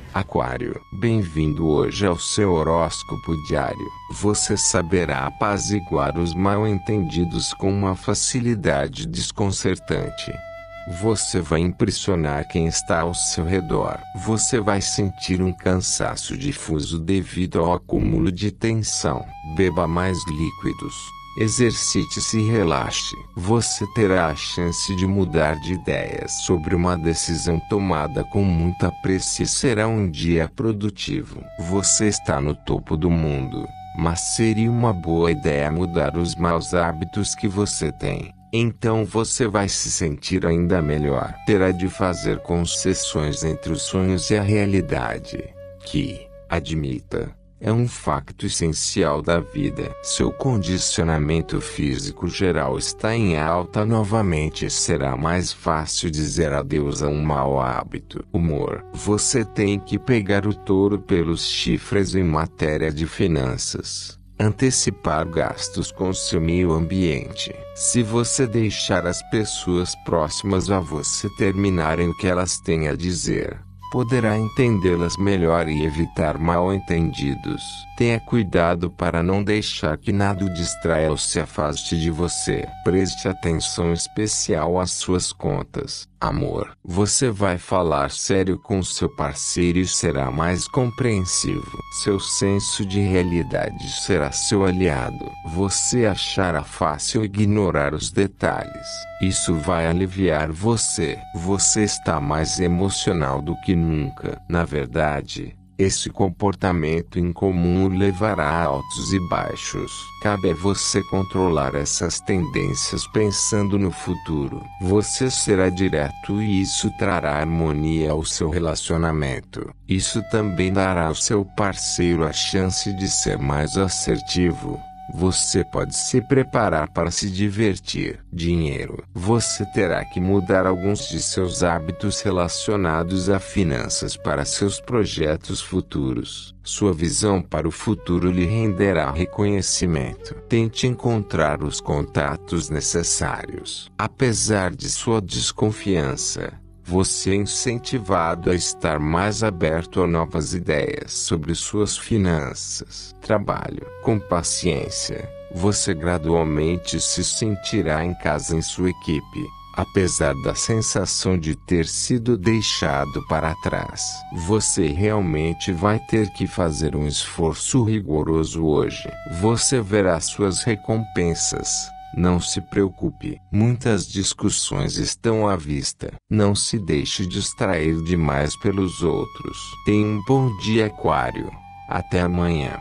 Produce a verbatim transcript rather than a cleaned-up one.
Aquário, bem-vindo hoje ao seu horóscopo diário. Você saberá apaziguar os mal-entendidos com uma facilidade desconcertante. Você vai impressionar quem está ao seu redor. Você vai sentir um cansaço difuso devido ao acúmulo de tensão. Beba mais líquidos. Exercite-se e relaxe. Você terá a chance de mudar de ideias sobre uma decisão tomada com muita pressa e será um dia produtivo. Você está no topo do mundo, mas seria uma boa ideia mudar os maus hábitos que você tem. Então você vai se sentir ainda melhor. Terá de fazer concessões entre os sonhos e a realidade, que, admita, é um facto essencial da vida. Seu condicionamento físico geral está em alta novamente e será mais fácil dizer adeus a um mau hábito. Humor. Você tem que pegar o touro pelos chifres em matéria de finanças. Antecipar gastos com seu meio ambiente. Se você deixar as pessoas próximas a você terminarem o que elas têm a dizer, poderá entendê-las melhor e evitar mal-entendidos. Tenha cuidado para não deixar que nada o distraia ou se afaste de você. Preste atenção especial às suas contas. Amor. Você vai falar sério com seu parceiro e será mais compreensivo. Seu senso de realidade será seu aliado. Você achará fácil ignorar os detalhes. Isso vai aliviar você. Você está mais emocional do que nunca. Na verdade, esse comportamento incomum o levará a altos e baixos. Cabe a você controlar essas tendências pensando no futuro. Você será direto e isso trará harmonia ao seu relacionamento. Isso também dará ao seu parceiro a chance de ser mais assertivo. Você pode se preparar para se divertir. Dinheiro. Você terá que mudar alguns de seus hábitos relacionados a finanças para seus projetos futuros. Sua visão para o futuro lhe renderá reconhecimento. Tente encontrar os contatos necessários. Apesar de sua desconfiança, você é incentivado a estar mais aberto a novas ideias sobre suas finanças. Trabalho. Com paciência, você gradualmente se sentirá em casa em sua equipe, apesar da sensação de ter sido deixado para trás. Você realmente vai ter que fazer um esforço rigoroso hoje. Você verá suas recompensas. Não se preocupe, muitas discussões estão à vista. Não se deixe distrair demais pelos outros. Tenha um bom dia, Aquário. Até amanhã.